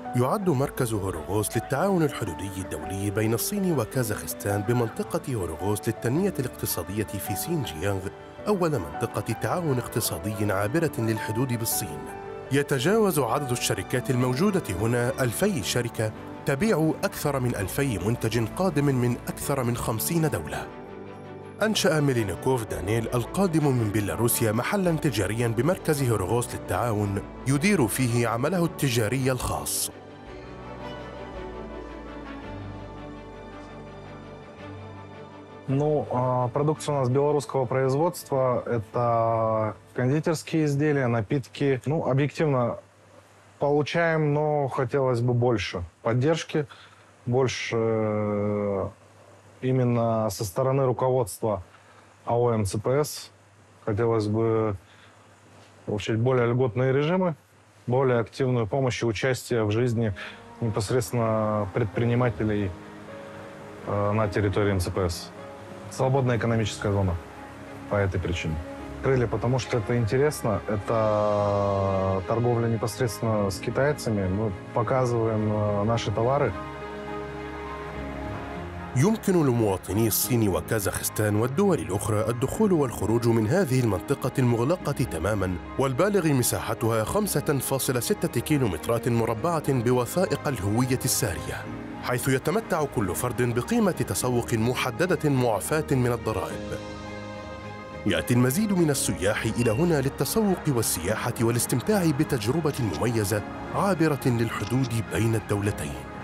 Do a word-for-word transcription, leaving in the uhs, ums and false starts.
يعد مركز هوروغوس للتعاون الحدودي الدولي بين الصين وكازاخستان بمنطقة هوروغوس للتنمية الاقتصادية في سينجيانغ أول منطقة تعاون اقتصادي عابرة للحدود بالصين. يتجاوز عدد الشركات الموجودة هنا ألفي شركة تبيع أكثر من ألفي منتج قادم من أكثر من خمسين دولة. أنشأ ميلينكوف دانيل القادم من بيلاروسيا محلاً تجارياً بمركز هوروغوس للتعاون يدير فيه عمله التجاري الخاص. Ну, а, продукция у нас белорусского производства. Это кондитерские изделия, напитки. Ну, объективно получаем, но хотелось бы больше поддержки, больше э, именно со стороны руководства АО МЦПС. Хотелось бы получить более льготные режимы, более активную помощь и участие в жизни непосредственно предпринимателей э, на территории МЦПС. Свободная экономическая зона по этой причине. Открыли, потому что это интересно. Это торговля непосредственно с китайцами. Мы показываем наши товары. يمكن لمواطني الصين وكازاخستان والدول الأخرى الدخول والخروج من هذه المنطقة المغلقة تماماً والبالغ مساحتها خمسة فاصلة ستة كيلومترات مربعة بوثائق الهوية السارية، حيث يتمتع كل فرد بقيمة تسوق محددة معفاة من الضرائب. يأتي المزيد من السياح إلى هنا للتسوق والسياحة والاستمتاع بتجربة مميزة عابرة للحدود بين الدولتين.